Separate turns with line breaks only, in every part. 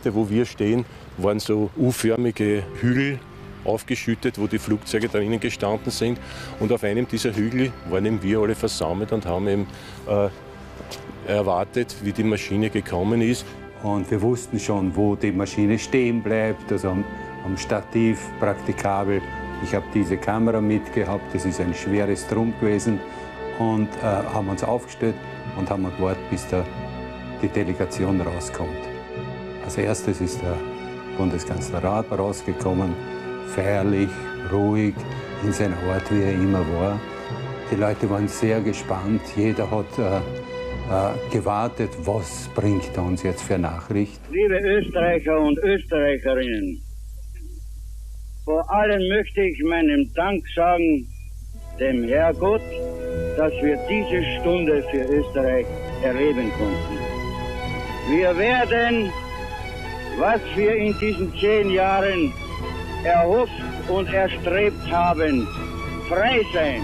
Orte, wo wir stehen, waren so U-förmige Hügel aufgeschüttet, wo die Flugzeuge drinnen gestanden sind. Und auf einem dieser Hügel waren eben wir alle versammelt und haben eben erwartet, wie die Maschine gekommen ist.
Und wir wussten schon, wo die Maschine stehen bleibt, also am Stativ praktikabel. Ich habe diese Kamera mitgehabt, das ist ein schweres Drum gewesen. Und haben uns aufgestellt und haben gewartet, bis die Delegation rauskommt. Als erstes ist der Bundeskanzler Rath rausgekommen, feierlich, ruhig, in seiner Art, wie er immer war. Die Leute waren sehr gespannt, jeder hat gewartet, was bringt er uns jetzt für Nachricht.
Liebe Österreicher und Österreicherinnen, vor allem möchte ich meinen Dank sagen dem Herrgott, dass wir diese Stunde für Österreich erleben konnten. Wir werden, was wir in diesen 10 Jahren erhofft und erstrebt haben, frei sein.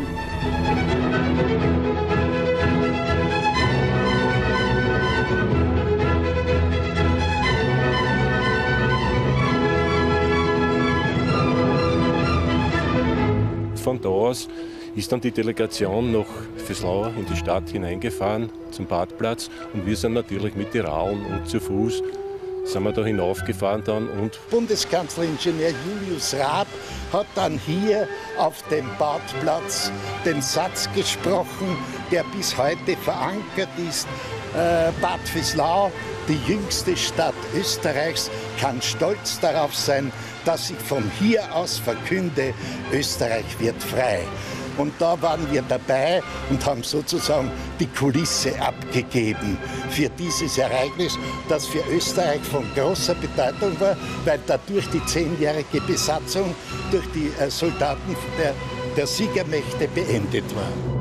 Von da aus ist dann die Delegation nach Veslau in die Stadt hineingefahren, zum Badplatz. Und wir sind natürlich mit den Radln und zu Fuß sind wir da hinaufgefahren dann. Und
Bundeskanzleringenieur Julius Raab hat dann hier auf dem Badplatz den Satz gesprochen, der bis heute verankert ist. Bad Veslau, die jüngste Stadt Österreichs, kann stolz darauf sein, dass ich von hier aus verkünde, Österreich wird frei. Und da waren wir dabei und haben sozusagen die Kulisse abgegeben für dieses Ereignis, das für Österreich von großer Bedeutung war, weil dadurch die 10-jährige Besatzung durch die Soldaten der Siegermächte beendet war.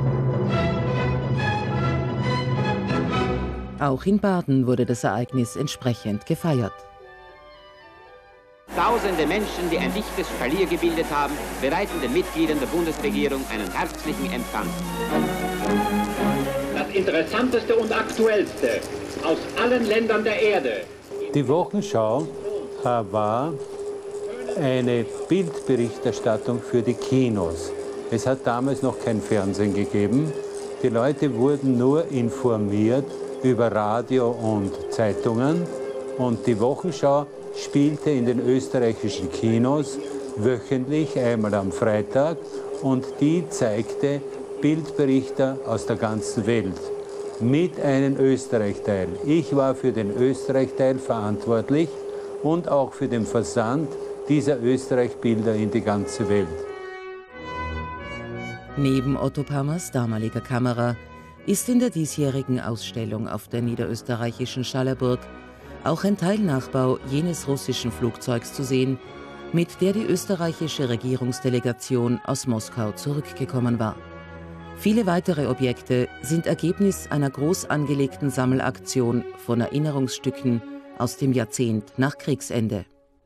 Auch in Baden wurde das Ereignis entsprechend gefeiert.
Tausende Menschen, die ein dichtes Spalier gebildet haben, bereiten den Mitgliedern der Bundesregierung einen herzlichen Empfang.
Das Interessanteste und Aktuellste aus allen Ländern der Erde.
Die Wochenschau war eine Bildberichterstattung für die Kinos. Es hat damals noch kein Fernsehen gegeben. Die Leute wurden nur informiert über Radio und Zeitungen. Und die Wochenschau spielte in den österreichischen Kinos wöchentlich, einmal am Freitag, und die zeigte Bildberichte aus der ganzen Welt mit einem Österreich-Teil. Ich war für den Österreich-Teil verantwortlich und auch für den Versand dieser Österreich-Bilder in die ganze Welt.
Neben Otto Pammers damaliger Kamera ist in der diesjährigen Ausstellung auf der niederösterreichischen Schallerburg auch ein Teilnachbau jenes russischen Flugzeugs zu sehen, mit der die österreichische Regierungsdelegation aus Moskau zurückgekommen war. Viele weitere Objekte sind Ergebnis einer groß angelegten Sammelaktion von Erinnerungsstücken aus dem Jahrzehnt nach Kriegsende.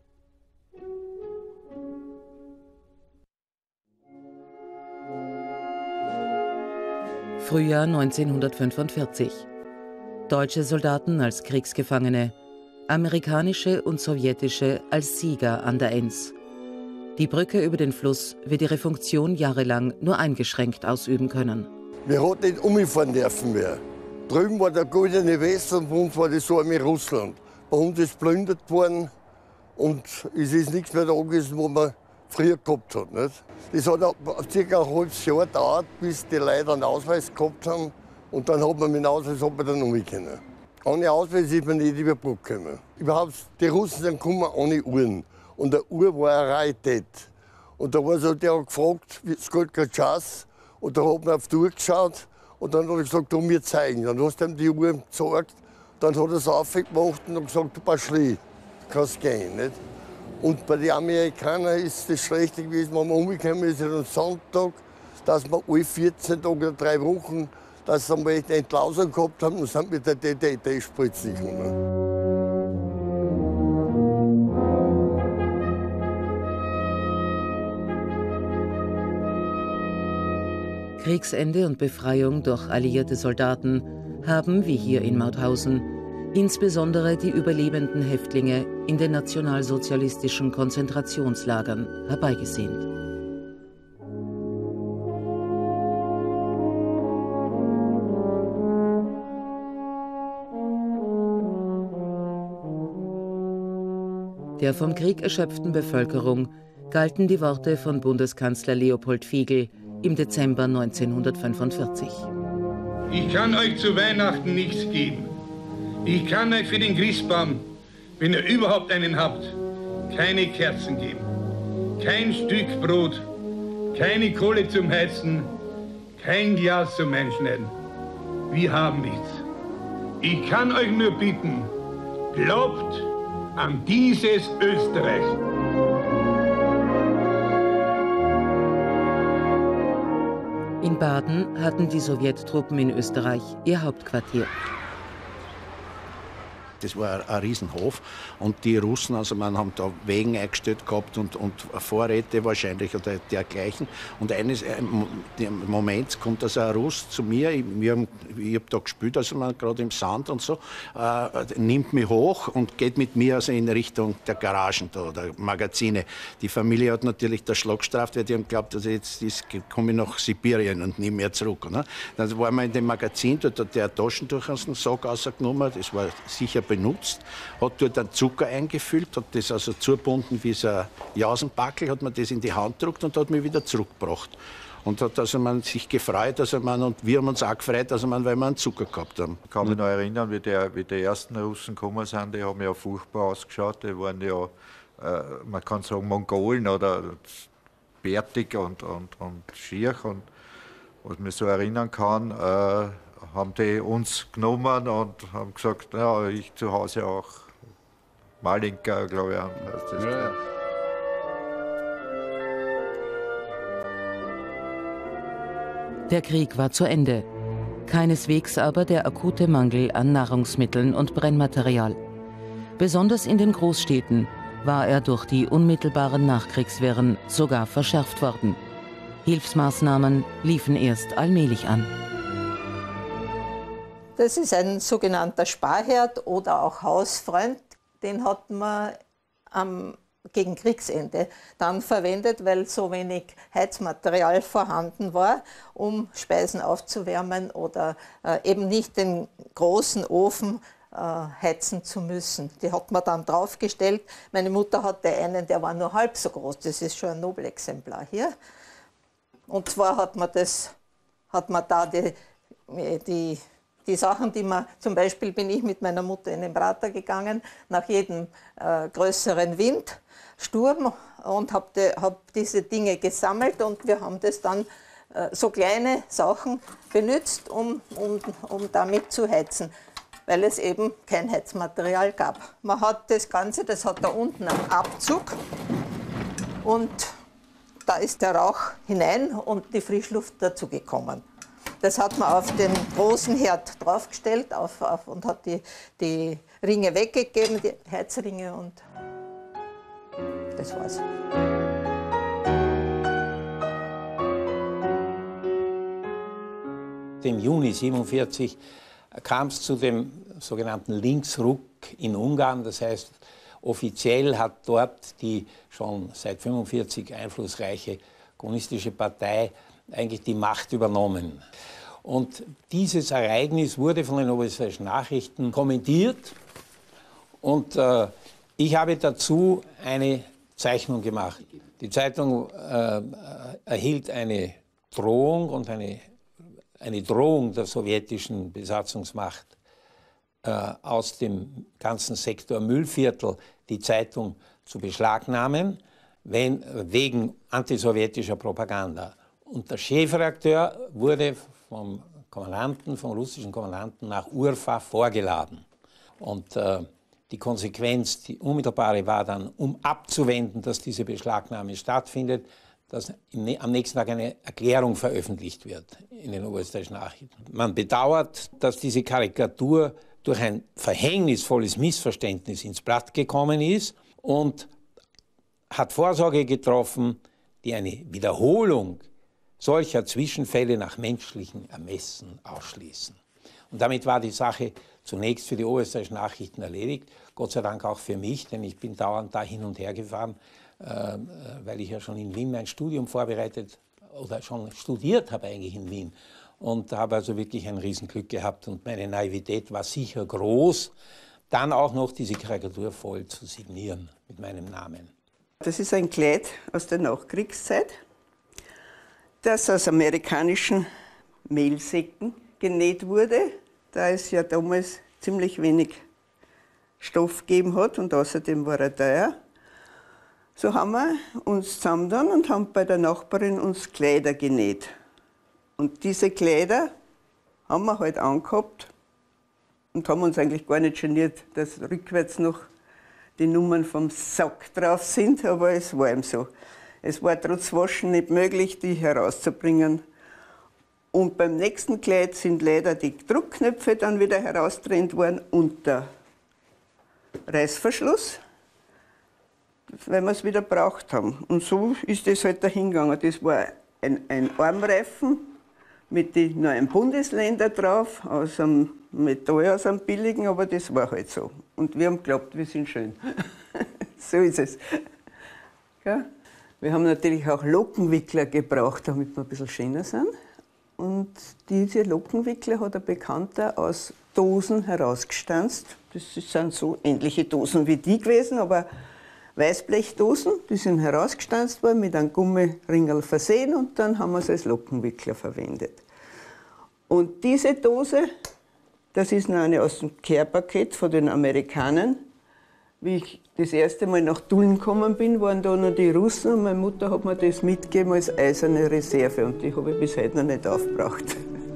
Frühjahr 1945. Deutsche Soldaten als Kriegsgefangene, amerikanische und sowjetische als Sieger an der Enns. Die Brücke über den Fluss wird ihre Funktion jahrelang nur eingeschränkt ausüben können.
Wir hatten nicht umfahren dürfen mehr. Drüben war der goldene Westen und bei uns war das Armee Russland. Bei uns ist plündert worden und es ist nichts mehr da gewesen, was man früher gehabt hat. Nicht? Das hat ca. ein halbes Jahr gedauert, bis die Leute einen Ausweis gehabt haben. Und dann hat man mit dem Ausweis dann umgekommen. Ohne Ausweis ist man nicht über die Brücke gekommen. Überhaupt, die Russen sind gekommen ohne Uhren. Und eine Uhr war eine Rarität. Und da war so, der hat gefragt, es geht kein Schatz. Und da hat man auf die Uhr geschaut und dann hat er gesagt, du mir zeigen. Dann hast du ihm die Uhr gezeigt. Dann hat er es aufgemacht und hat gesagt, du bist schlecht, kannst gehen. Nicht? Und bei den Amerikanern ist das Schlechte gewesen, wenn man umgekommen ist am Sonntag, dass man alle 14 Tage oder 3 Wochen, dass sie einmal eine Entlausung gehabt haben und sind mit der DDT-Spritze gekommen.
Kriegsende und Befreiung durch alliierte Soldaten haben, wie hier in Mauthausen, insbesondere die überlebenden Häftlinge in den nationalsozialistischen Konzentrationslagern, herbeigesehnt. Der vom Krieg erschöpften Bevölkerung galten die Worte von Bundeskanzler Leopold Figl im Dezember 1945.
Ich kann euch zu Weihnachten nichts geben. Ich kann euch für den Christbaum, wenn ihr überhaupt einen habt, keine Kerzen geben. Kein Stück Brot, keine Kohle zum Heizen, kein Glas zum Einschneiden. Wir haben nichts. Ich kann euch nur bitten, glaubt an dieses Österreich.
In Baden hatten die Sowjettruppen in Österreich ihr Hauptquartier.
Das war ein Riesenhof und die Russen, also man haben da Wegen eingestellt gehabt und Vorräte wahrscheinlich oder dergleichen. Und eines Moments kommt also ein Russ zu mir, ich hab da gespielt, also man gerade im Sand und so, nimmt mich hoch und geht mit mir also in Richtung der Garagen da oder Magazine. Die Familie hat natürlich der Schlag gestraft, weil die haben geglaubt, also jetzt komme ich nach Sibirien und nie mehr zurück. Ne? Dann waren wir in dem Magazin, dort hat der Taschentuch aus dem Sack rausgenommen, das war sicher benutzt, hat dort einen Zucker eingefüllt, hat das also zugebunden wie so ein Jausenbackel, hat mir das in die Hand gedrückt und hat mich wieder zurückgebracht. Und hat also man sich gefreut, also man, und wir haben uns auch gefreut, also man, weil wir einen Zucker gehabt haben. Ich kann mich noch erinnern, wie die ersten Russen gekommen sind, die haben ja furchtbar ausgeschaut, die waren ja, man kann sagen, Mongolen oder bärtig und schier. Und was mich so erinnern kann, haben die uns genommen und haben gesagt, ja, ich zu Hause auch. Malinka, glaube ich, heißt das. Ja.
Der Krieg war zu Ende. Keineswegs aber der akute Mangel an Nahrungsmitteln und Brennmaterial. Besonders in den Großstädten war er durch die unmittelbaren Nachkriegswirren sogar verschärft worden. Hilfsmaßnahmen liefen erst allmählich an.
Das ist ein sogenannter Sparherd oder auch Hausfreund. Den hat man gegen Kriegsende dann verwendet, weil so wenig Heizmaterial vorhanden war, um Speisen aufzuwärmen oder eben nicht den großen Ofen heizen zu müssen. Die hat man dann draufgestellt. Meine Mutter hatte einen, der war nur halb so groß. Das ist schon ein Nobelexemplar hier. Und zwar hat man da die Sachen, die man, zum Beispiel bin ich mit meiner Mutter in den Prater gegangen, nach jedem größeren Windsturm und hab diese Dinge gesammelt und wir haben das dann so kleine Sachen benutzt, um damit zu heizen, weil es eben kein Heizmaterial gab. Man hat das Ganze, das hat da unten einen Abzug und da ist der Rauch hinein und die Frischluft dazu gekommen. Das hat man auf den großen Herd draufgestellt und hat die Ringe weggegeben, die Heizringe, und das war's.
Im Juni 1947 kam es zu dem sogenannten Linksruck in Ungarn. Das heißt, offiziell hat dort die schon seit 1945 einflussreiche kommunistische Partei eigentlich die Macht übernommen. Und dieses Ereignis wurde von den oberösterreichischen Nachrichten kommentiert und ich habe dazu eine Zeichnung gemacht. Die Zeitung erhielt eine Drohung und eine Drohung der sowjetischen Besatzungsmacht aus dem ganzen Sektor Mühlviertel die Zeitung zu beschlagnahmen, wegen antisowjetischer Propaganda. Und der Chefredakteur wurde vom russischen Kommandanten nach Urfa vorgeladen. Und die Konsequenz, die unmittelbare, war dann, um abzuwenden, dass diese Beschlagnahme stattfindet, dass am nächsten Tag eine Erklärung veröffentlicht wird in den oberösterreichischen Nachrichten. Man bedauert, dass diese Karikatur durch ein verhängnisvolles Missverständnis ins Blatt gekommen ist und hat Vorsorge getroffen, die eine Wiederholung solcher Zwischenfälle nach menschlichem Ermessen ausschließen.
Und damit war die Sache zunächst für die oberösterreichischen Nachrichten erledigt. Gott sei Dank auch für mich, denn ich bin dauernd da hin und her gefahren, weil ich ja schon in Wien mein Studium vorbereitet oder schon studiert habe eigentlich in Wien. Und habe also wirklich ein Riesenglück gehabt und meine Naivität war sicher groß, dann auch noch diese Karikatur voll zu signieren mit meinem Namen.
Das ist ein Kleid aus der Nachkriegszeit, das aus amerikanischen Mehlsäcken genäht wurde, da es ja damals ziemlich wenig Stoff gegeben hat und außerdem war er teuer. So haben wir uns zusammengetan und haben bei der Nachbarin uns Kleider genäht. Und diese Kleider haben wir halt angehabt und haben uns eigentlich gar nicht geniert, dass rückwärts noch die Nummern vom Sack drauf sind, aber es war eben so. Es war trotz Waschen nicht möglich, die herauszubringen. Und beim nächsten Kleid sind leider die Druckknöpfe dann wieder herausgetrennt worden und der Reißverschluss, weil wir es wieder braucht haben. Und so ist es halt dahingegangen. Das war ein Armreifen mit den neuen Bundesländern drauf, aus einem Metall, aus einem billigen, aber das war halt so. Und wir haben geglaubt, wir sind schön. So ist es. Ja? Wir haben natürlich auch Lockenwickler gebraucht, damit wir ein bisschen schöner sind. Und diese Lockenwickler hat ein Bekannter aus Dosen herausgestanzt. Das sind so ähnliche Dosen wie die gewesen, aber Weißblechdosen, die sind herausgestanzt worden, mit einem Gummiringel versehen und dann haben wir es als Lockenwickler verwendet. Und diese Dose, das ist noch eine aus dem Care-Paket von den Amerikanern. Wie ich das erste Mal nach Tulln gekommen bin, waren da noch die Russen und meine Mutter hat mir das mitgegeben als eiserne Reserve und die habe ich bis heute noch nicht aufgebraucht.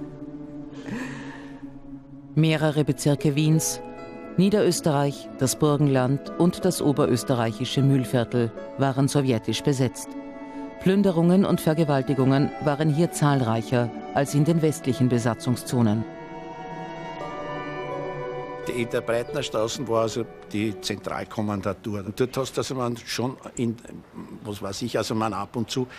Mehrere Bezirke Wiens, Niederösterreich, das Burgenland und das oberösterreichische Mühlviertel waren sowjetisch besetzt. Plünderungen und Vergewaltigungen waren hier zahlreicher als in den westlichen Besatzungszonen.
In der Breitner Straße war also die Zentralkommandatur. Und dort hast du also man schon, was weiß ich, also man ab und zu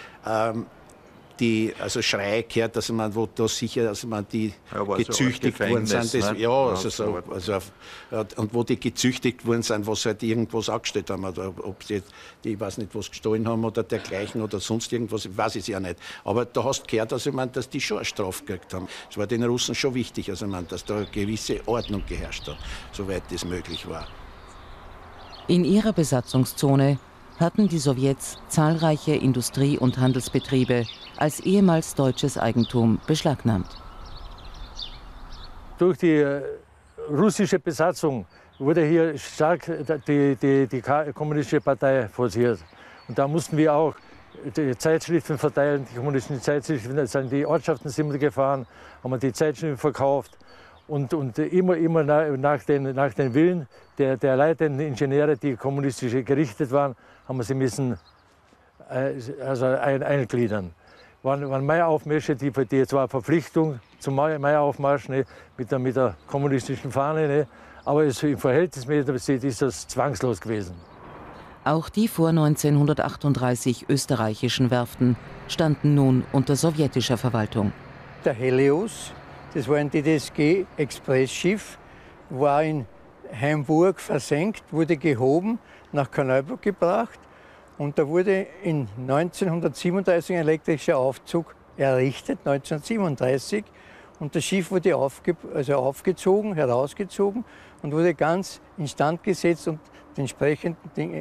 Schreie gehört, dass man, wo da sicher, also man die gezüchtigt worden sind. Das, ne? Ja, und wo die gezüchtigt worden sind, was halt irgendwas angestellt haben, oder ob sie, ich weiß nicht, was gestohlen haben oder dergleichen oder sonst irgendwas, ich weiß es ja nicht. Aber da hast du gehört, also man, dass die schon eine Strafe gekriegt haben. Es war den Russen schon wichtig, also man, dass da eine gewisse Ordnung geherrscht hat, soweit das möglich war.
In ihrer Besatzungszone hatten die Sowjets zahlreiche Industrie- und Handelsbetriebe als ehemals deutsches Eigentum beschlagnahmt.
Durch die russische Besatzung wurde hier stark die kommunistische Partei forciert. Und da mussten wir auch die Zeitschriften verteilen, die kommunistischen Zeitschriften, die Ortschaften sind wir gefahren, haben wir die Zeitschriften verkauft. Und immer nach den Willen der leitenden Ingenieure, die kommunistisch gerichtet waren, haben wir sie müssen eingliedern. Waren Maiaufmärsche, die zwar Verpflichtung zum Maiaufmarsch, ne, mit der kommunistischen Fahne, ne, aber im Verhältnis ist das zwangslos gewesen.
Auch die vor 1938 österreichischen Werften standen nun unter sowjetischer Verwaltung.
Der Helios, das war ein DDSG-Expressschiff, war in Hamburg versenkt, wurde gehoben, nach Korneuburg gebracht und da wurde in 1937 ein elektrischer Aufzug errichtet, 1937. Und das Schiff wurde aufgezogen, herausgezogen und wurde ganz instand gesetzt und entsprechend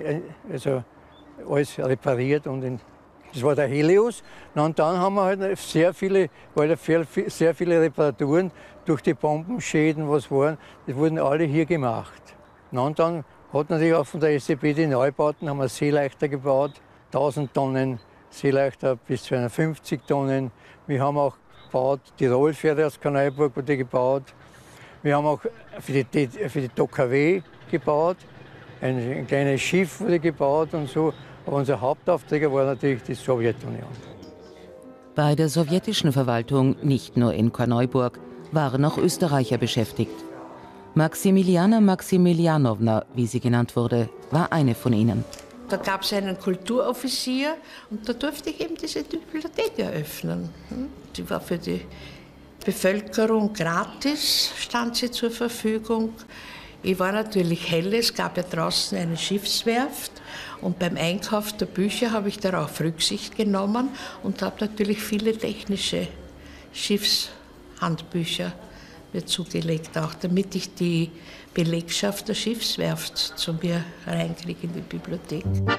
alles repariert. Das war der Helios. Und dann haben wir halt sehr viele Reparaturen durch die Bombenschäden, was waren, die wurden alle hier gemacht. Und dann hat natürlich auch von der SEB die Neubauten, haben wir Seeleichter gebaut, 1000 Tonnen Seeleichter bis 250 Tonnen. Wir haben auch gebaut, die Rollfähre aus Korneuburg wurde gebaut. Wir haben auch für die DOKW gebaut, ein kleines Schiff wurde gebaut und so. Aber unser Hauptauftraggeber war natürlich die Sowjetunion.
Bei der sowjetischen Verwaltung, nicht nur in Korneuburg, waren auch Österreicher beschäftigt. Maximiliana Maximilianowna, wie sie genannt wurde, war eine von ihnen.
Da gab es einen Kulturoffizier und da durfte ich eben diese Bibliothek eröffnen. Die war für die Bevölkerung gratis stand sie zur Verfügung. Ich war natürlich helle, es gab ja draußen eine Schiffswerft und beim Einkauf der Bücher habe ich darauf Rücksicht genommen und habe natürlich viele technische Schiffshandbücher mir zugelegt, auch damit ich die Belegschaft der Schiffswerft zu mir reinkriege in die Bibliothek.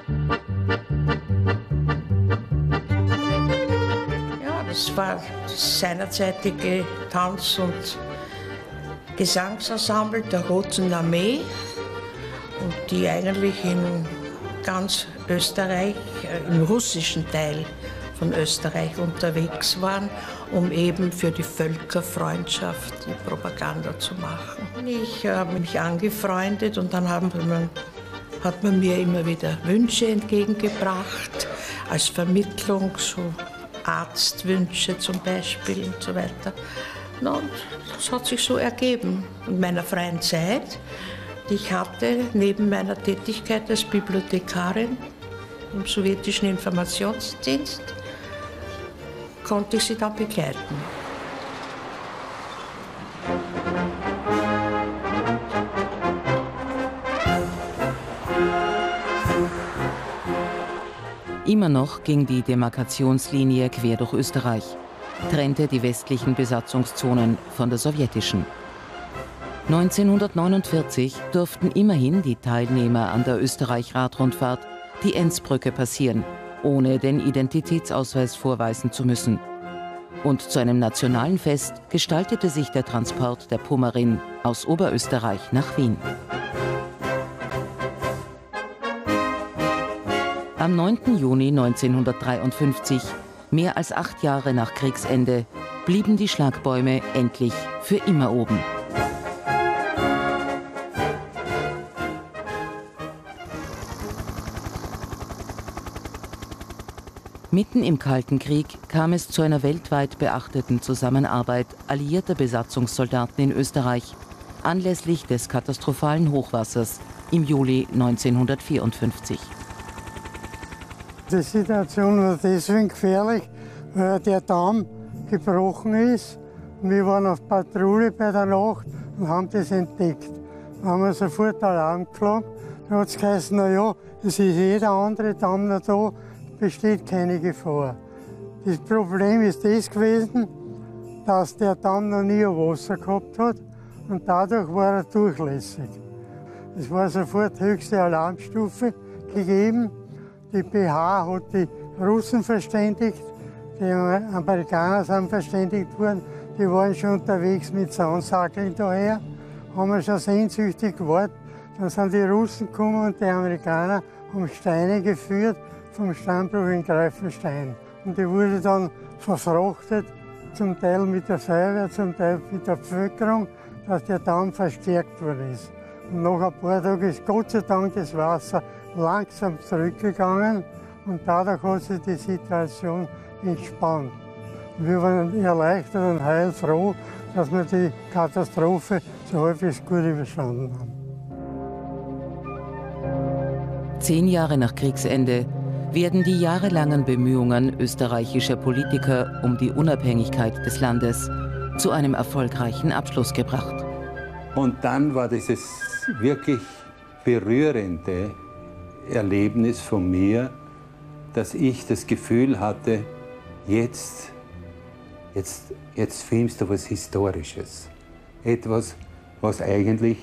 Ja, das war das seinerzeitige Tanz- und Gesangsensemble der Roten Armee und die eigentlich in ganz Österreich, im russischen Teil von Österreich unterwegs waren, um eben für die Völkerfreundschaft die Propaganda zu machen. Ich habe mich angefreundet und dann hat man mir immer wieder Wünsche entgegengebracht, als Vermittlung, so Arztwünsche zum Beispiel und so weiter. Na, und das hat sich so ergeben. In meiner freien Zeit, die ich hatte, neben meiner Tätigkeit als Bibliothekarin im sowjetischen Informationsdienst, konnte ich sie dann begleiten.
Immer noch ging die Demarkationslinie quer durch Österreich, trennte die westlichen Besatzungszonen von der sowjetischen. 1949 durften immerhin die Teilnehmer an der Österreich-Radrundfahrt die Enzbrücke passieren, ohne den Identitätsausweis vorweisen zu müssen. Und zu einem nationalen Fest gestaltete sich der Transport der Pummerin aus Oberösterreich nach Wien. Am 9. Juni 1953, mehr als 8 Jahre nach Kriegsende, blieben die Schlagbäume endlich für immer oben. Mitten im Kalten Krieg kam es zu einer weltweit beachteten Zusammenarbeit alliierter Besatzungssoldaten in Österreich anlässlich des katastrophalen Hochwassers im Juli 1954.
Die Situation war deswegen gefährlich, weil der Damm gebrochen ist. Wir waren auf Patrouille bei der Nacht und haben das entdeckt. Da haben wir sofort Alarm geschlagen. Dann hat es geheißen, naja, es ist jeder andere Damm noch da, besteht keine Gefahr. Das Problem ist das gewesen, dass der Damm noch nie Wasser gehabt hat und dadurch war er durchlässig. Es war sofort höchste Alarmstufe gegeben. Die BH hat die Russen verständigt, die Amerikaner sind verständigt worden, die waren schon unterwegs mit Sandsäckeln daher, haben wir schon sehnsüchtig gewartet. Dann sind die Russen gekommen und die Amerikaner haben Steine geführt vom Stammbruch in Greifenstein. Und die wurde dann verfrachtet, zum Teil mit der Feuerwehr, zum Teil mit der Bevölkerung, dass der Damm verstärkt worden ist. Und nach ein paar Tagen ist Gott sei Dank das Wasser langsam zurückgegangen und dadurch hat sich die Situation entspannt. Und wir waren erleichtert und heilfroh, dass wir die Katastrophe so halbwegs gut überstanden haben.
10 Jahre nach Kriegsende werden die jahrelangen Bemühungen österreichischer Politiker um die Unabhängigkeit des Landes zu einem erfolgreichen Abschluss gebracht.
Und dann war dieses wirklich berührende Erlebnis von mir, dass ich das Gefühl hatte, jetzt filmst du was Historisches. Etwas, was eigentlich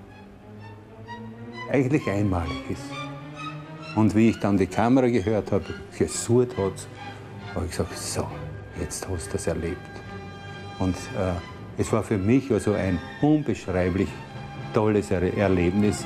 einmalig ist. Und wie ich dann die Kamera gehört habe, gesurrt hat, habe ich gesagt, so, jetzt hast du das erlebt. Und es war für mich also ein unbeschreiblich tolles Erlebnis.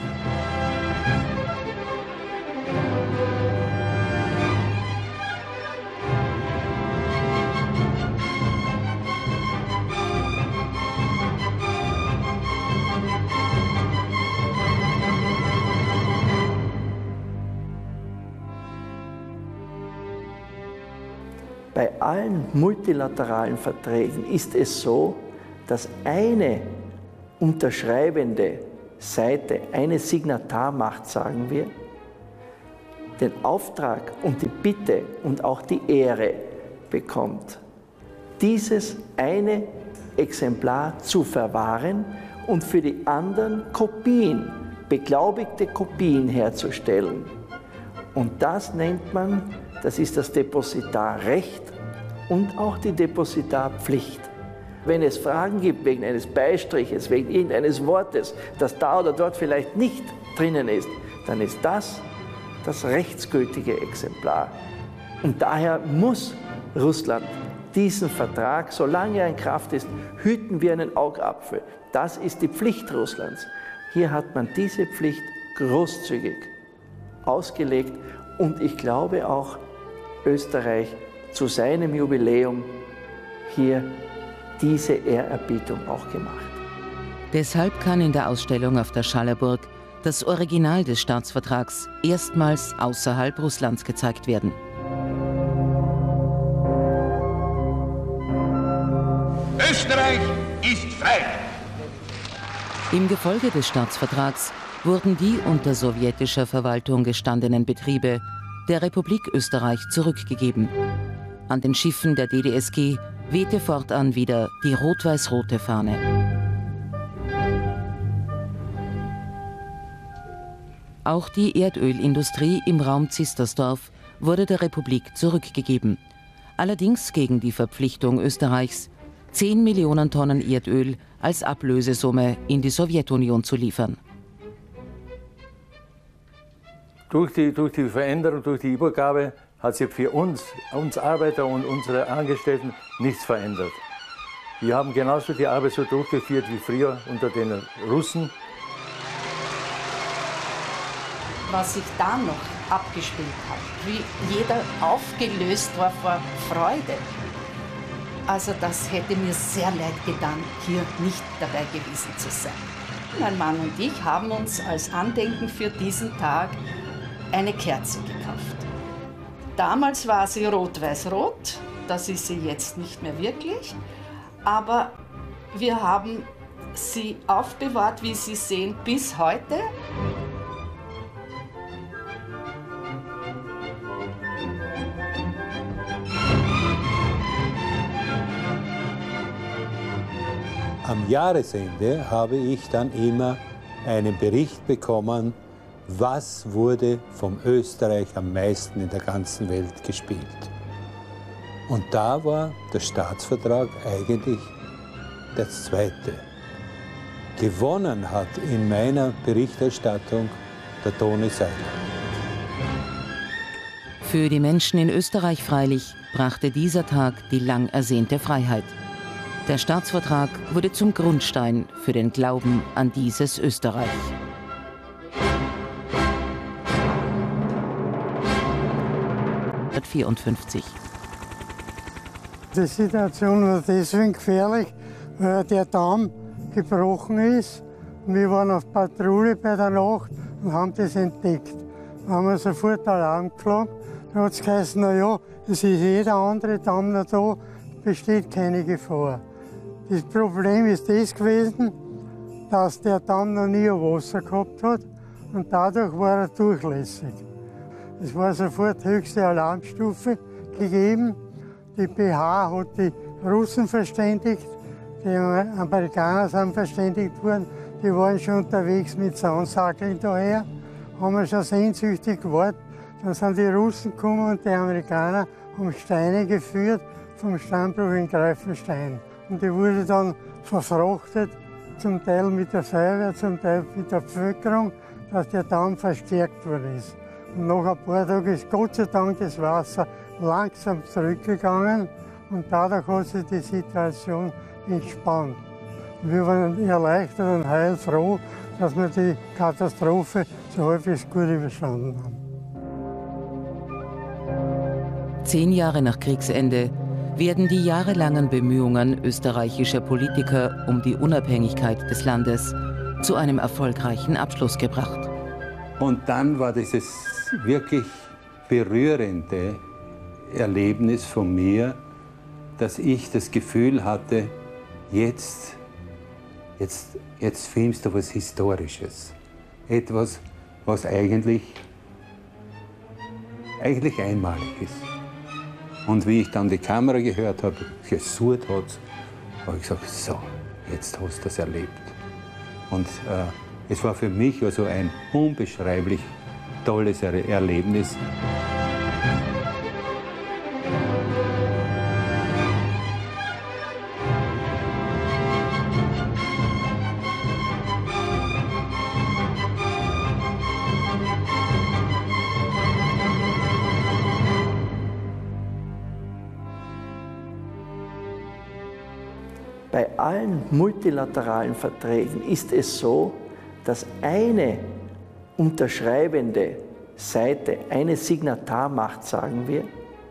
Bei allen multilateralen Verträgen ist es so, dass eine unterschreibende Seite, eine Signatarmacht, sagen wir, den Auftrag und die Bitte und auch die Ehre bekommt, dieses eine Exemplar zu verwahren und für die anderen Kopien, beglaubigte Kopien herzustellen. Und das nennt man, das ist das Depositarrecht und auch die Depositarpflicht. Wenn es Fragen gibt wegen eines Beistriches, wegen irgendeines Wortes, das da oder dort vielleicht nicht drinnen ist, dann ist das das rechtsgültige Exemplar. Und daher muss Russland diesen Vertrag, solange er in Kraft ist, hüten wie einen Augapfel. Das ist die Pflicht Russlands. Hier hat man diese Pflicht großzügig ausgelegt und ich glaube auch Österreich zu seinem Jubiläum hier diese Ehrerbietung auch gemacht.
Deshalb kann in der Ausstellung auf der Schallerburg das Original des Staatsvertrags erstmals außerhalb Russlands gezeigt werden.
Österreich ist frei!
Im Gefolge des Staatsvertrags wurden die unter sowjetischer Verwaltung gestandenen Betriebe der Republik Österreich zurückgegeben. An den Schiffen der DDSG wehte fortan wieder die rot-weiß-rote Fahne. Auch die Erdölindustrie im Raum Zistersdorf wurde der Republik zurückgegeben. Allerdings gegen die Verpflichtung Österreichs, 10 Millionen Tonnen Erdöl als Ablösesumme in die Sowjetunion zu liefern.
Durch die Veränderung, durch die Übergabe hat sich für uns Arbeiter und unsere Angestellten nichts verändert. Wir haben genauso die Arbeit so durchgeführt wie früher unter den Russen.
Was sich da noch abgespielt hat, wie jeder aufgelöst war vor Freude. Also das hätte mir sehr leid getan, hier nicht dabei gewesen zu sein. Mein Mann und ich haben uns als Andenken für diesen Tag eine Kerze gekauft. Damals war sie rot-weiß-rot, das ist sie jetzt nicht mehr wirklich, aber wir haben sie aufbewahrt, wie Sie sehen, bis heute.
Am Jahresende habe ich dann immer einen Bericht bekommen, was wurde vom Österreich am meisten in der ganzen Welt gespielt. Und da war der Staatsvertrag eigentlich das Zweite. Gewonnen hat in meiner Berichterstattung der Toni Seiler.
Für die Menschen in Österreich freilich brachte dieser Tag die lang ersehnte Freiheit. Der Staatsvertrag wurde zum Grundstein für den Glauben an dieses Österreich.
Die Situation war deswegen gefährlich, weil der Damm gebrochen ist. Wir waren auf Patrouille bei der Nacht und haben das entdeckt. Da haben wir sofort Alarm geschlagen. Dann hat es geheißen, naja, es ist jeder andere Damm noch da, besteht keine Gefahr. Das Problem ist das gewesen, dass der Damm noch nie Wasser gehabt hat und dadurch war er durchlässig. Es war sofort höchste Alarmstufe gegeben. Die BH hat die Russen verständigt, die Amerikaner sind verständigt worden, die waren schon unterwegs mit Sandsäckeln daher, haben wir schon sehnsüchtig gewartet. Dann sind die Russen gekommen und die Amerikaner haben Steine geführt vom Steinbruch in Greifenstein. Und die wurde dann verfrachtet, zum Teil mit der Feuerwehr, zum Teil mit der Bevölkerung, dass der Damm verstärkt worden ist. Und nach ein paar Tagen ist Gott sei Dank das Wasser langsam zurückgegangen und dadurch hat sich die Situation entspannt. Und wir waren erleichtert und heilfroh, dass wir die Katastrophe so halbwegs gut überstanden haben.
10 Jahre nach Kriegsende werden die jahrelangen Bemühungen österreichischer Politiker um die Unabhängigkeit des Landes zu einem erfolgreichen Abschluss gebracht.
Und dann war dieses wirklich berührende Erlebnis von mir, dass ich das Gefühl hatte, jetzt filmst du was Historisches. Etwas, was eigentlich einmalig ist. Und wie ich dann die Kamera gehört habe, gesurrt hat, habe ich gesagt, so, jetzt hast du das erlebt. Und es war für mich also ein unbeschreiblich tolles Erlebnis.
Bei allen multilateralen Verträgen ist es so, dass eine unterschreibende Seite, eine Signatarmacht, sagen wir,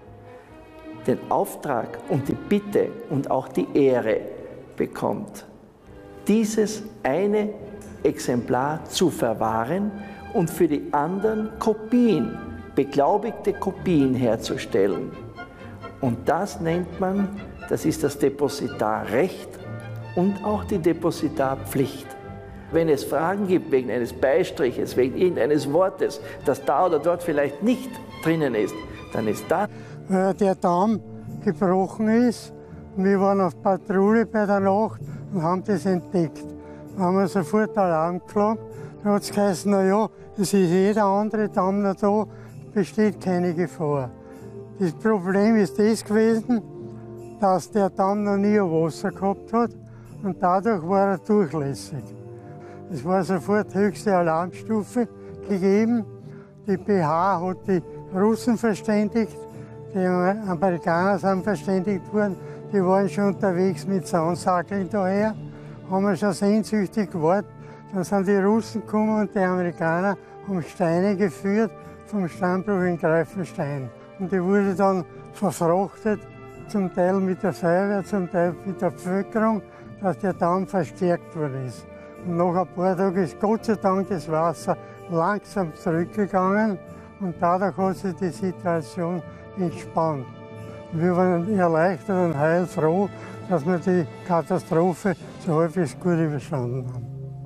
den Auftrag und die Bitte und auch die Ehre bekommt, dieses eine Exemplar zu verwahren und für die anderen Kopien, beglaubigte Kopien herzustellen. Und das nennt man, das ist das Depositarrecht und auch die Depositarpflicht. Wenn es Fragen gibt wegen eines Beistriches, wegen irgendeines Wortes, das da oder dort vielleicht nicht drinnen ist, dann ist das.
Weil der Damm gebrochen ist, und wir waren auf Patrouille bei der Nacht und haben das entdeckt. Da haben wir sofort Alarm geschlagen. Dann hat es geheißen, naja, es ist jeder andere Damm noch da, besteht keine Gefahr. Das Problem ist das gewesen, dass der Damm noch nie Wasser gehabt hat und dadurch war er durchlässig. Es war sofort höchste Alarmstufe gegeben. Die BH hat die Russen verständigt, die Amerikaner sind verständigt worden, die waren schon unterwegs mit Sandsäckeln daher, haben wir schon sehnsüchtig gewartet. Dann sind die Russen gekommen und die Amerikaner haben Steine geführt vom Steinbruch in Greifenstein. Und die wurde dann verfrachtet, zum Teil mit der Feuerwehr, zum Teil mit der Bevölkerung, dass der Damm verstärkt worden ist. Und nach ein paar Tagen ist Gott sei Dank das Wasser langsam zurückgegangen und dadurch hat sich die Situation entspannt. Und wir waren erleichtert und heilfroh, dass wir die Katastrophe so halbwegs gut überstanden haben.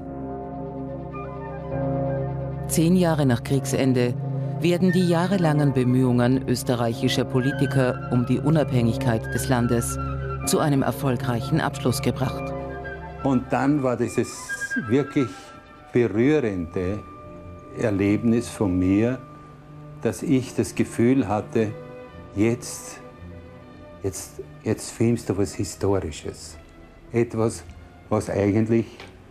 10 Jahre nach Kriegsende werden die jahrelangen Bemühungen österreichischer Politiker um die Unabhängigkeit des Landes zu einem erfolgreichen Abschluss gebracht.
Und dann war dieses wirklich berührende Erlebnis von mir, dass ich das Gefühl hatte, jetzt filmst du was Historisches. Etwas, was eigentlich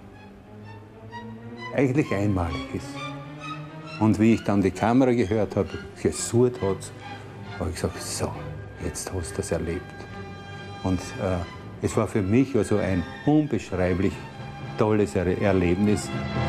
einmalig ist. Und wie ich dann die Kamera gehört habe, gesurrt hat, habe ich gesagt, so, jetzt hast du das erlebt. Und es war für mich also ein unbeschreiblich tolles Erlebnis.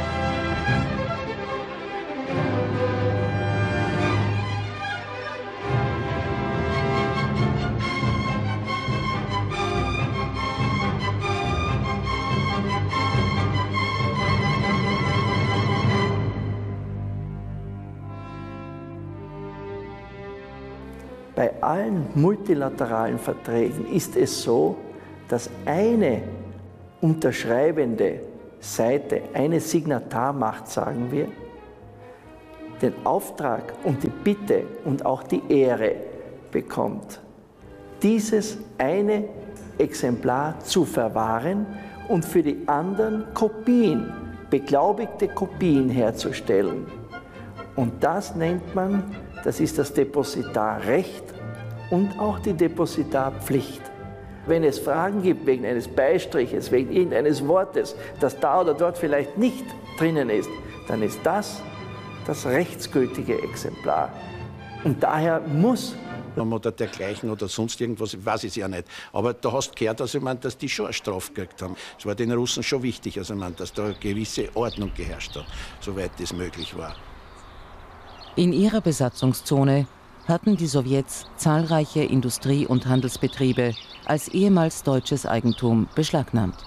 Bei allen multilateralen Verträgen ist es so, dass eine unterschreibende Seite, eine Signatarmacht, sagen wir, den Auftrag und die Bitte und auch die Ehre bekommt, dieses eine Exemplar zu verwahren und für die anderen Kopien, beglaubigte Kopien herzustellen. Und das nennt man, das ist das Depositarrecht und auch die Depositarpflicht. Wenn es Fragen gibt wegen eines Beistriches, wegen irgendeines Wortes, das da oder dort vielleicht nicht drinnen ist, dann ist das das rechtsgültige Exemplar. Und daher muss
oder dergleichen oder sonst irgendwas, ich weiß es ja nicht. Aber da hast du gehört, also, dass die schon eine Strafe gekriegt haben. Es war den Russen schon wichtig, also, dass da eine gewisse Ordnung geherrscht hat, soweit das möglich war.
In ihrer Besatzungszone hatten die Sowjets zahlreiche Industrie- und Handelsbetriebe als ehemals deutsches Eigentum beschlagnahmt.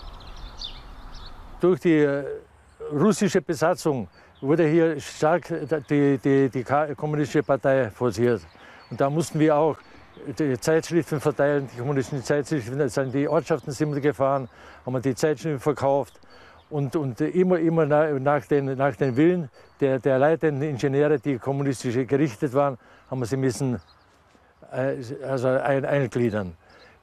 Durch die russische Besatzung wurde hier stark die kommunistische Partei forciert. Und da mussten wir auch die Zeitschriften verteilen, die kommunistischen Zeitschriften, die Ortschaften sind wir gefahren, haben wir die Zeitschriften verkauft. Und immer nach den Willen der leitenden Ingenieure, die kommunistisch gerichtet waren, haben wir sie müssen eingliedern.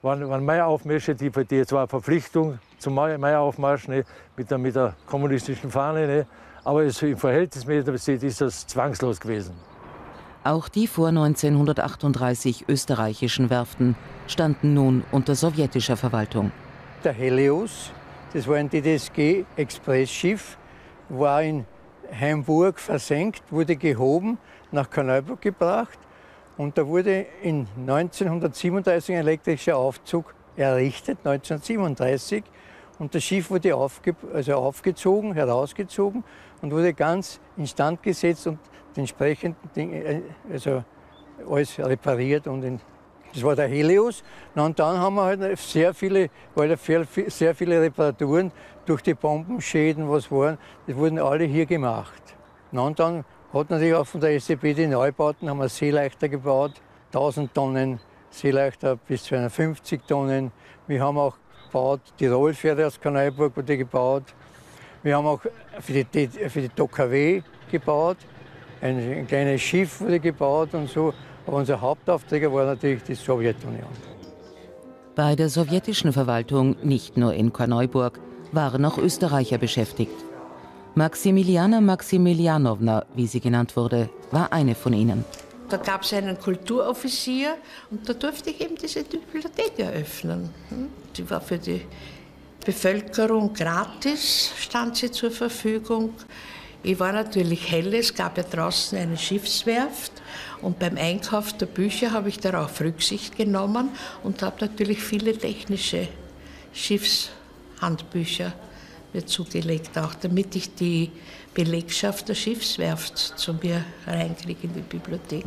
waren Maiaufmärsche, die zwar Verpflichtung zum Maiaufmarsch, ne, mit der kommunistischen Fahne, ne, aber im Verhältnis ist das zwangslos gewesen.
Auch die vor 1938 österreichischen Werften standen nun unter sowjetischer Verwaltung.
Der Helios, das war ein DDSG-Expressschiff, war in Hamburg versenkt, wurde gehoben, nach Korneuburg gebracht und da wurde in 1937 ein elektrischer Aufzug errichtet, 1937. Und das Schiff wurde aufgezogen, herausgezogen und wurde ganz instand gesetzt und die entsprechenden Dinge, alles repariert. Das war der Helios. Und dann haben wir halt sehr viele Reparaturen durch die Bombenschäden, was waren, die wurden alle hier gemacht. Und dann hat natürlich auch von der SEB die Neubauten, haben wir Seeleichter gebaut, 1000 Tonnen Seeleichter bis 250 Tonnen. Wir haben auch gebaut, die Rollfähre aus Korneuburg wurde gebaut. Wir haben auch für die TKW gebaut, ein kleines Schiff wurde gebaut und so. Aber unser Hauptauftraggeber war natürlich die Sowjetunion.
Bei der sowjetischen Verwaltung, nicht nur in Korneuburg, waren auch Österreicher beschäftigt. Maximiliana Maximilianowna, wie sie genannt wurde, war eine von ihnen.
Da gab es einen Kulturoffizier und da durfte ich eben diese Bibliothek eröffnen. Die war für die Bevölkerung gratis, stand sie zur Verfügung. Ich war natürlich helle, es gab ja draußen eine Schiffswerft und beim Einkauf der Bücher habe ich darauf Rücksicht genommen und habe natürlich viele technische Schiffshandbücher mir zugelegt, auch damit ich die Belegschaft der Schiffswerft zu mir reinkriege in die Bibliothek.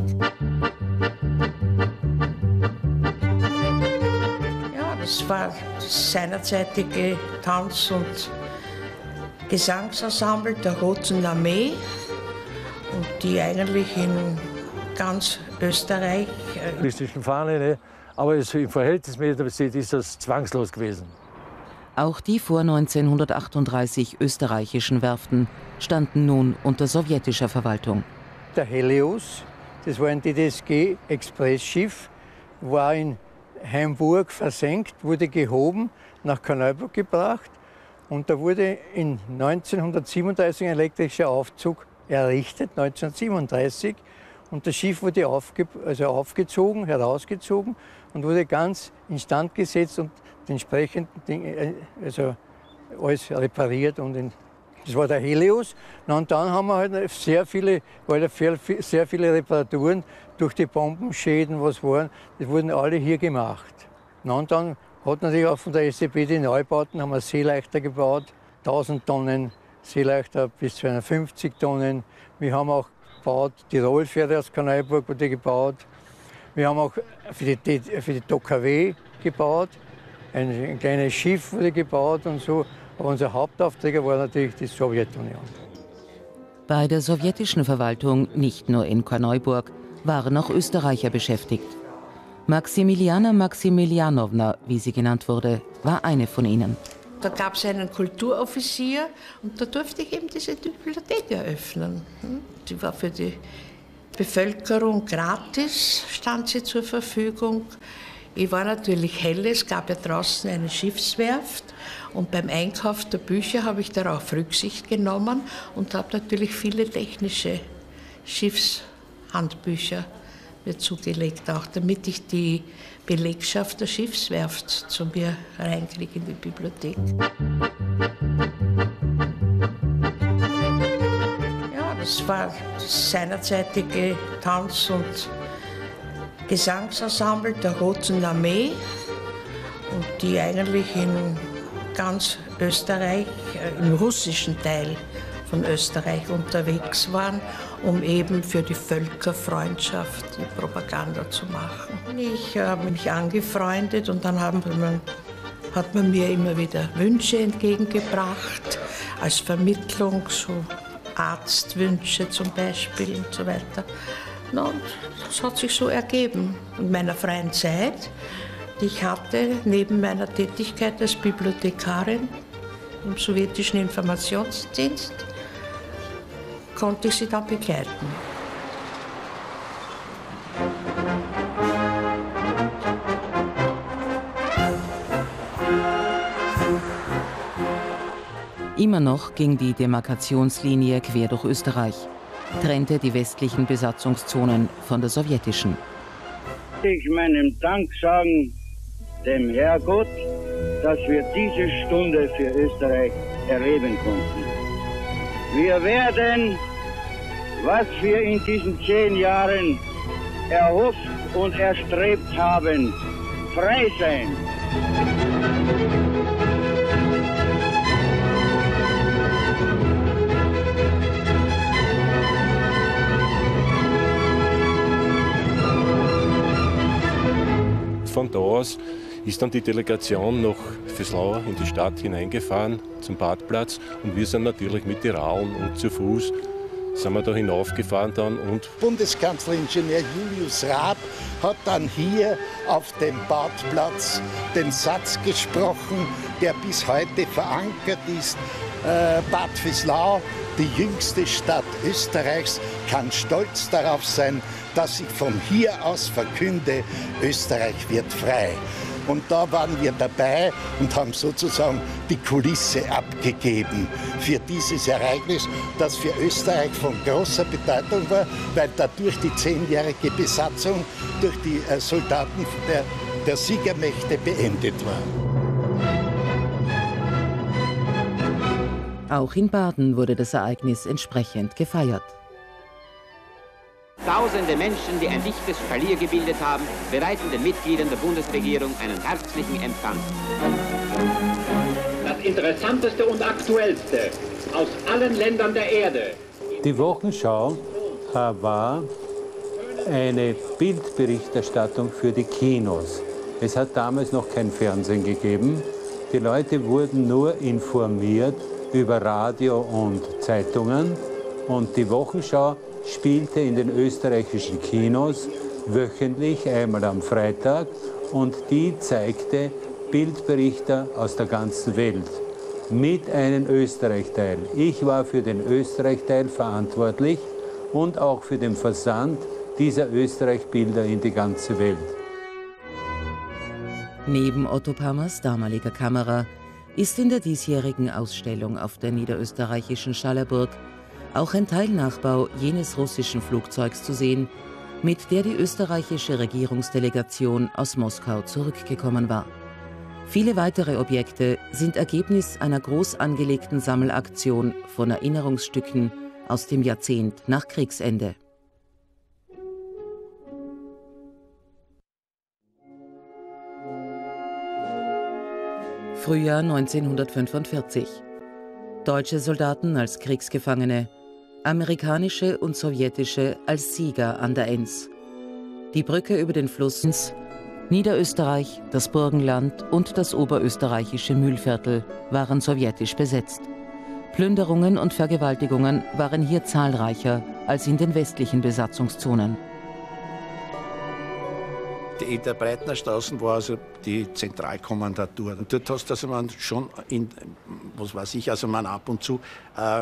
Ja, das war das seinerzeitige Tanz- und Gesangsensemble der Roten Armee und die eigentlich in ganz Österreich.
Kommunistischen Fahne, ne, aber im Verhältnis ist das zwangslos gewesen.
Auch die vor 1938 österreichischen Werften standen nun unter sowjetischer Verwaltung.
Der Helios, das war ein DDSG-Expressschiff, war in Hamburg versenkt, wurde gehoben, nach Korneuburg gebracht. Und da wurde in 1937 ein elektrischer Aufzug errichtet, 1937. Und das Schiff wurde aufgezogen, herausgezogen und wurde ganz instand gesetzt und die entsprechenden Dinge, alles repariert. Das war der Helios. Und dann haben wir halt sehr viele Reparaturen durch die Bombenschäden, was waren, die wurden alle hier gemacht. Und dann hat natürlich auch von der SEB die Neubauten, haben wir Seeleichter gebaut, 1000 Tonnen Seeleichter bis 250 Tonnen. Wir haben auch gebaut, die Rollfähre aus Korneuburg wurde gebaut. Wir haben auch für die TKW gebaut, ein kleines Schiff wurde gebaut und so. Aber unser Hauptauftraggeber war natürlich die Sowjetunion.
Bei der sowjetischen Verwaltung, nicht nur in Korneuburg, waren auch Österreicher beschäftigt. Maximiliana Maximilianowna, wie sie genannt wurde, war eine von ihnen.
Da gab es einen Kulturoffizier und da durfte ich eben diese Bibliothek eröffnen. Die war für die Bevölkerung gratis, stand sie zur Verfügung. Ich war natürlich helle, es gab ja draußen eine Schiffswerft und beim Einkauf der Bücher habe ich darauf Rücksicht genommen und habe natürlich viele technische Schiffshandbücher mir zugelegt, auch damit ich die Belegschaft der Schiffswerft zu mir reinkriege in die Bibliothek. Ja, das war das seinerzeitige Tanz- und Gesangsensemble der Roten Armee und die eigentlich in ganz Österreich, im russischen Teil von Österreich unterwegs waren, um eben für die Völkerfreundschaft die Propaganda zu machen. Ich habe mich angefreundet und dann hat man mir immer wieder Wünsche entgegengebracht, als Vermittlung, so Arztwünsche zum Beispiel und so weiter. Und das hat sich so ergeben. In meiner freien Zeit, die ich hatte, neben meiner Tätigkeit als Bibliothekarin im sowjetischen Informationsdienst, konnte ich sie dann begleiten.
Immer noch ging die Demarkationslinie quer durch Österreich, trennte die westlichen Besatzungszonen von der sowjetischen.
Ich meinen Dank sagen dem Herrgott, dass wir diese Stunde für Österreich erleben konnten. Wir werden, was wir in diesen 10 Jahren erhofft und erstrebt haben, frei sein.
Von da aus ist dann die Delegation nach Veslau in die Stadt hineingefahren, zum Badplatz. Und wir sind natürlich mit den Radeln und zu Fuß sind wir da hinaufgefahren dann. Und
Bundeskanzleringenieur Julius Raab hat dann hier auf dem Badplatz den Satz gesprochen, der bis heute verankert ist. Bad Veslau, die jüngste Stadt Österreichs, kann stolz darauf sein, dass ich von hier aus verkünde, Österreich wird frei. Und da waren wir dabei und haben sozusagen die Kulisse abgegeben für dieses Ereignis, das für Österreich von großer Bedeutung war, weil dadurch die 10-jährige Besatzung durch die Soldaten der Siegermächte beendet war.
Auch in Baden wurde das Ereignis entsprechend gefeiert.
Tausende Menschen, die ein dichtes Spalier gebildet haben, bereiten den Mitgliedern der Bundesregierung einen herzlichen Empfang.
Das Interessanteste und Aktuellste aus allen Ländern der Erde.
Die Wochenschau war eine Bildberichterstattung für die Kinos. Es hat damals noch kein Fernsehen gegeben. Die Leute wurden nur informiert über Radio und Zeitungen. Und die Wochenschau spielte in den österreichischen Kinos wöchentlich, einmal am Freitag, und die zeigte Bildberichte aus der ganzen Welt mit einem Österreich-Teil. Ich war für den Österreich-Teil verantwortlich und auch für den Versand dieser Österreich-Bilder in die ganze Welt.
Neben Otto Pammers damaliger Kamera ist in der diesjährigen Ausstellung auf der niederösterreichischen Schallerburg auch ein Teilnachbau jenes russischen Flugzeugs zu sehen, mit der die österreichische Regierungsdelegation aus Moskau zurückgekommen war. Viele weitere Objekte sind Ergebnis einer groß angelegten Sammelaktion von Erinnerungsstücken aus dem Jahrzehnt nach Kriegsende. Frühjahr 1945. Deutsche Soldaten als Kriegsgefangene, amerikanische und sowjetische als Sieger an der Enns. Die Brücke über den Fluss, Niederösterreich, das Burgenland und das oberösterreichische Mühlviertel waren sowjetisch besetzt. Plünderungen und Vergewaltigungen waren hier zahlreicher als in den westlichen Besatzungszonen.
In der Breitner Straße war also die Zentralkommandatur. Und dort hast du also man schon, was weiß ich, also man ab und zu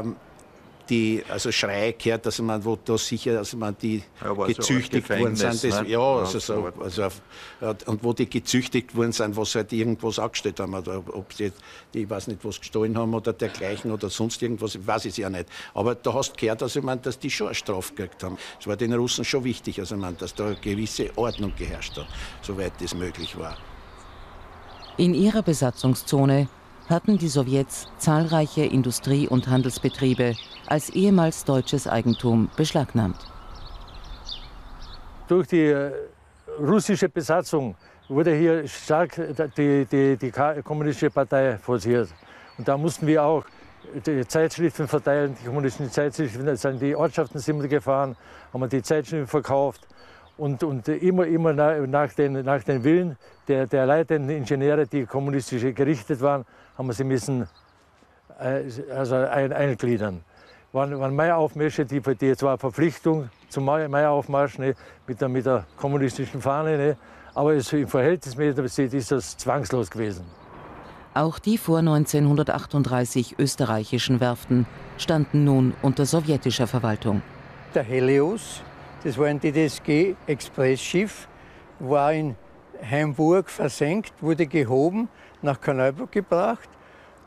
Schreie gehört, also man, wo da sicher, also man die gezüchtigt worden sind. Das, ne? Ja, und wo die gezüchtigt worden sind, was halt irgendwas angestellt haben, oder ob sie, ich weiß nicht, was gestohlen haben oder dergleichen oder sonst irgendwas, ich weiß es ja nicht. Aber da hast du gehört, also man, dass die schon eine Strafe gekriegt haben. Es war den Russen schon wichtig, also man, dass da eine gewisse Ordnung geherrscht hat, soweit das möglich war.
In ihrer Besatzungszone hatten die Sowjets zahlreiche Industrie- und Handelsbetriebe als ehemals deutsches Eigentum beschlagnahmt.
Durch die russische Besatzung wurde hier stark die kommunistische Partei forciert. Und da mussten wir auch die Zeitschriften verteilen, die kommunistischen Zeitschriften, die Ortschaften sind wir gefahren, haben wir die Zeitschriften verkauft. Und immer nach den Willen der leitenden Ingenieure, die kommunistisch gerichtet waren, haben wir sie müssen eingliedern. Waren Maiaufmärsche, die zwar Verpflichtung zum Maiaufmarsch, ne, mit der kommunistischen Fahne, ne, aber im Verhältnis ist das zwangslos gewesen.
Auch die vor 1938 österreichischen Werften standen nun unter sowjetischer Verwaltung.
Der Helios, das war ein DDSG-Expressschiff, war in Hamburg versenkt, wurde gehoben, nach Kanalburg gebracht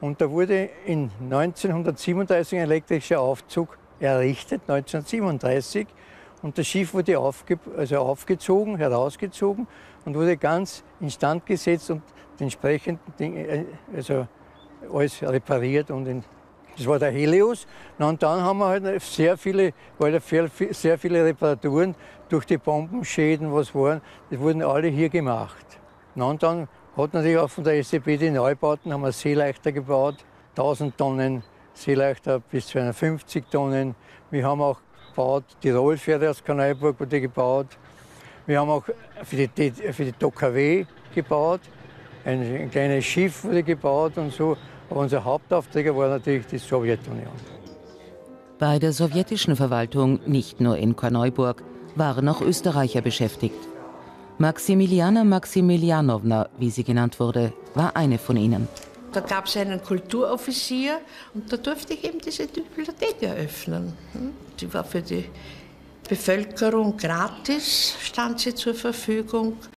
Und da wurde in 1937 ein elektrischer Aufzug errichtet, 1937. Und das Schiff wurde aufgezogen, herausgezogen und wurde ganz instand gesetzt und die entsprechenden Dinge, also alles repariert. Das war der Helios. Und dann haben wir halt sehr viele Reparaturen durch die Bombenschäden, was waren, die wurden alle hier gemacht. Und dann hat natürlich auch von der SEB die Neubauten, haben wir Seeleichter gebaut, 1000 Tonnen Seeleichter bis 250 Tonnen. Wir haben auch gebaut, die Rollfähre aus Korneuburg wurde gebaut. Wir haben auch für die DOKW gebaut, ein kleines Schiff wurde gebaut und so. Aber unser Hauptaufträger war natürlich die Sowjetunion.
Bei der sowjetischen Verwaltung, nicht nur in Korneuburg, waren auch Österreicher beschäftigt. Maximiliana Maximilianowna, wie sie genannt wurde, war eine von ihnen.
Da gab es einen Kulturoffizier und da durfte ich eben diese Bibliothek eröffnen. Die war für die Bevölkerung gratis, stand sie zur Verfügung.